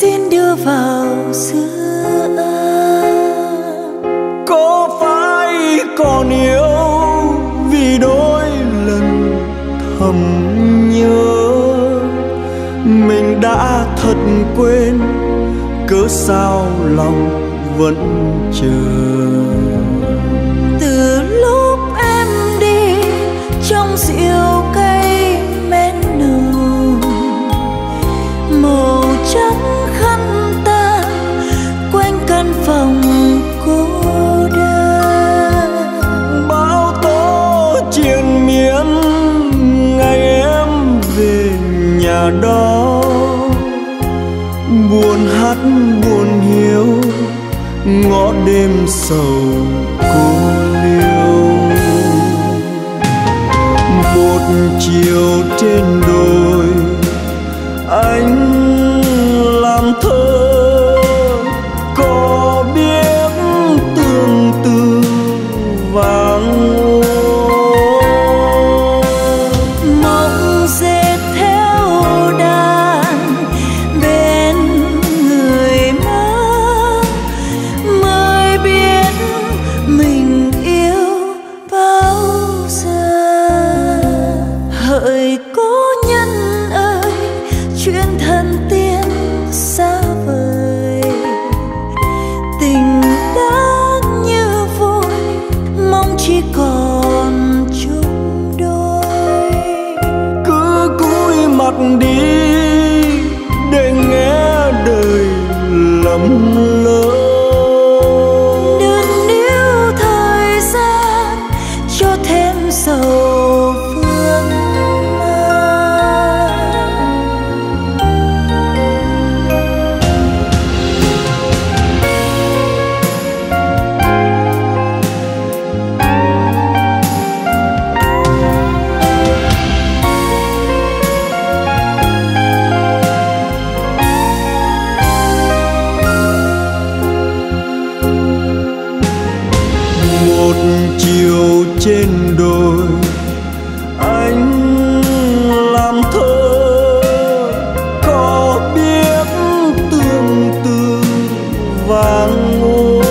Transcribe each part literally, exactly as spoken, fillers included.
xin đưa vào giữa. Có phải còn yêu vì đôi lần thầm nhớ, mình đã thật quên, cớ sao lòng vẫn chờ. Từ lúc em đi trong rượu cây men nồng, màu trắng khăn ta quanh căn phòng cô đơn. Bão tố triền miên ngày em về nhà đó, buồn hát buồn hiu ngõ đêm sầu cô liêu. Một chiều trên đồi anh làm thơ, có biết tương tư vàng mộng dệt theo đàn bên người mơ, mới biết mình yêu bao giờ. Hỡi cố nhân ơi, chuyện thần tiên xa vời, tình đã như vội, mong chỉ còn chung đôi. cứ cúi mặt đi để nghe đời lầm lỡ. Đừng níu thời gian cho thêm sầu phương man. Một chiều trên đồi anh làm thơ, có biết tương tư vàng ngô.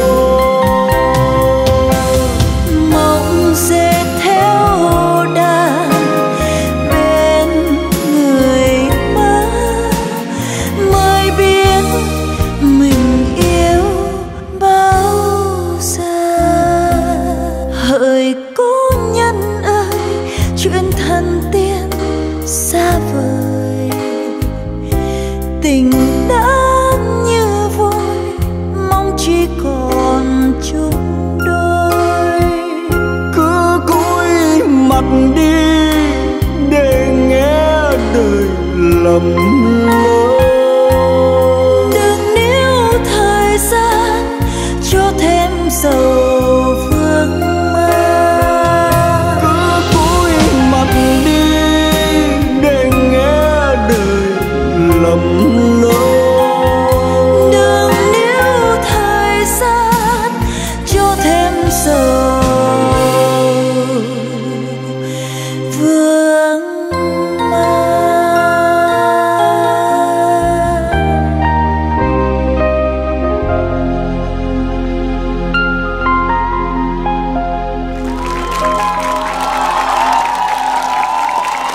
Mộng dệt theo đàn bên người mơ, mới biết mình yêu bao giờ. Hỡi cố nhân ơi, chuyện thần tiên xa vời, tình đã như vội, mong chỉ còn chung đôi. Cứ cúi mặt đi để nghe đời lầm lỡ.